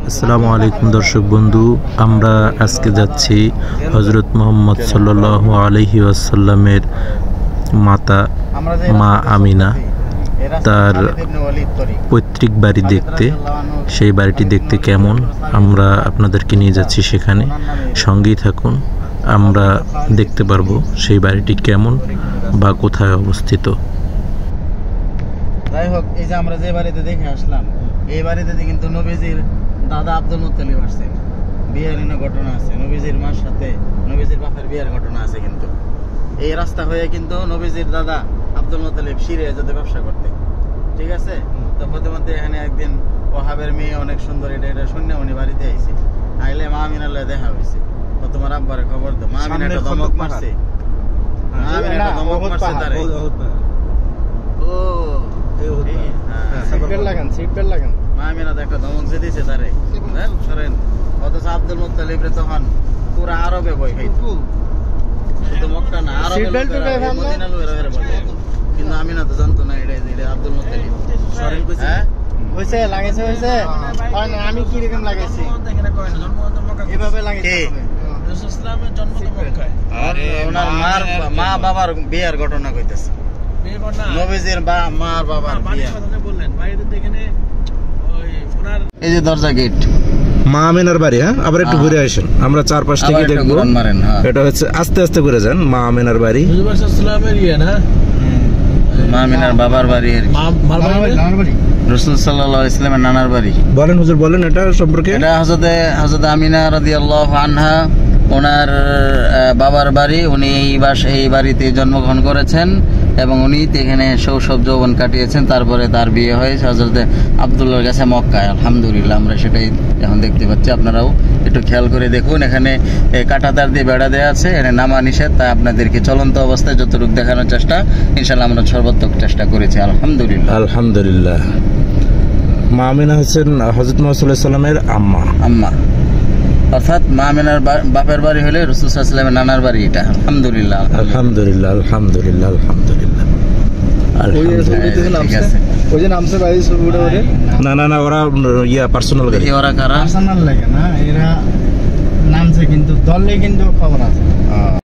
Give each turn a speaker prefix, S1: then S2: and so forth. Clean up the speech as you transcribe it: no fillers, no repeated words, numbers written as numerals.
S1: আসসালামু আলাইকুম দর্শক বন্ধু, আমরা আজকে যাচ্ছি হযরত মুহাম্মদ সাল্লাল্লাহু আলাইহি ওয়াসাল্লামের মাতা মা আমিনা তার পৈতৃক বাড়ি দেখতে। সেই বাড়িটি দেখতে কেমন আমরা আপনাদেরকে নিয়ে যাচ্ছি সেখানে, সঙ্গেই থাকুন, আমরা দেখতে পারবো সেই বাড়িটি কেমন বা কোথায় অবস্থিত।
S2: যাই হোক, এই যে আমরা যে বাড়িতে দেখে আসলাম, এই বাড়িতে কিন্তু নবীজির দাদা আব্দুল মুত্তালিব আসছেন। বিয়ের ঘটনা আছে, নবীজির মার সাথে নবীজির বাপের বিয়ের ঘটনা আছে। কিন্তু এই রাস্তা হয়ে কিন্তু নবীজির দাদা আব্দুল মুত্তালিব সিরিয়া যেতে ব্যবসা করতে, ঠিক আছে। তো প্রতি মধ্যে এখানে একদিন ওহাবের মেয়ে অনেক সুন্দর, এটা শুনে উনি বাড়িতে আইছে, আইলে মা আমিনার লগে দেখা হয়েছে। তো তোমার আব্বারে খবর দাও, মা আমিনা একটা ধমক মারছে, মা আমিনা একটা ধমক মারছে তারে। ও মা আমিনা একটা ধমক যে দিছে তারে, শোনেন। অথচ আব্দুল মুত্তালিব তখন পুরা আরবে ভয় খাইতো, শুধু মক্কা না, আরবে মদিনা লোকেরা বলে। কিন্তু আমিনা তো জানতো না এটা আব্দুল মুত্তালিব। শরীর কইছে হইছে লাগাইছে, হইছে আমি কি রকম লাগাইছি এভাবে লাগাইছে। রাসূল সাল্লাল্লাহু জন্ম তো মক্কায়, আর ওনার মা বাবার বিয়ার ঘটনা কইতেছে। নবীজির মার বাবার বিয়া বললেন বাড়িতে। এখানে ওই ওনার এই যে দরজা গেট,
S1: মা আমিনার বাড়ি। হ্যাঁ, আবার একটু ঘুরে আসেন, আমরা চারপাশ থেকে দেখবো। এটা হচ্ছে আস্তে আস্তে ঘুরে যান, মা আমিনার বাড়ি।
S2: মা আমিনার বাবার বাড়ি, রাসূল সাল্লাল্লাহু আলাইহি ওয়াসাল্লামের নানার বাড়ি।
S1: বলেন হুজুর, বলেন এটা সম্পর্কে।
S2: এটা হযরত আমিনা রাদিয়াল্লাহু আনহা ওনার বাবার বাড়ি। উনি এই বাড়িতে জন্মগ্রহণ করেছেন এবং উনি এখানে শৈশব যৌবন কাটিয়েছেন। তারপরে তার বিয়ে হয়েছে হযরত আব্দুল্লাহর কাছে মক্কায়। আলহামদুলিল্লাহ, আমরা সেটাই এখন দেখতে পাচ্ছি। আপনারাও একটু খেয়াল করে দেখুন, এখানে কাঁটাতার দিয়ে বেড়া দেওয়া আছে, এখানে নামা নিষেধ। তা আপনাদেরকে চলন্ত অবস্থায় যতটুকু দেখানোর চেষ্টা, ইনশাআল্লাহ আমরা সর্বাত্মক চেষ্টা করেছি। আলহামদুলিল্লাহ
S1: আলহামদুলিল্লাহ। মা আমিনা হচ্ছেন হযরত মুহাম্মদ সাল্লাল্লাহু আলাইহি ওয়াসাল্লামের আম্মা, অর্থাৎ মা আমিনার বাপের বাড়ি হলে রাসূল সাল্লাল্লাহু আলাইহি ওয়াসাল্লামের নানার বাড়ি এটা। আলহামদুলিল্লাহ আলহামদুলিল্লাহ আলহামদুলিল্লাহ আলহামদুলিল্লাহ। না ওরা পার্সোনাল গাড়ি,
S2: ওরা কারা পার্সোনাল লাগে না, এরা নামছে কিন্তু দলে কিন্তু খবর আছে।